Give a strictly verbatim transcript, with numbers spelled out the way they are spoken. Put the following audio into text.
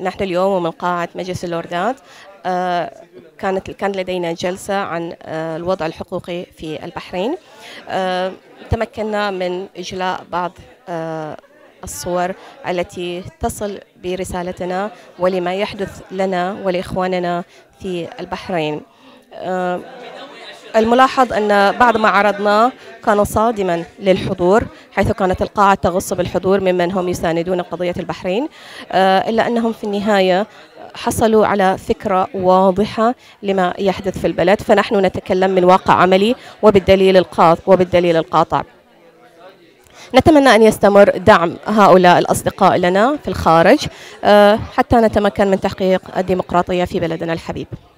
نحن اليوم ومن قاعة مجلس اللوردات كانت كان لدينا جلسة عن الوضع الحقوقي في البحرين. تمكنا من إجلاء بعض الصور التي تصل برسالتنا ولما يحدث لنا ولإخواننا في البحرين. الملاحظ أن بعد ما عرضناه كان صادما للحضور، حيث كانت القاعة تغص بالحضور ممن هم يساندون قضية البحرين، إلا أنهم في النهاية حصلوا على فكرة واضحة لما يحدث في البلد. فنحن نتكلم من واقع عملي وبالدليل القاطع وبالدليل القاطع. نتمنى أن يستمر دعم هؤلاء الأصدقاء لنا في الخارج حتى نتمكن من تحقيق الديمقراطية في بلدنا الحبيب.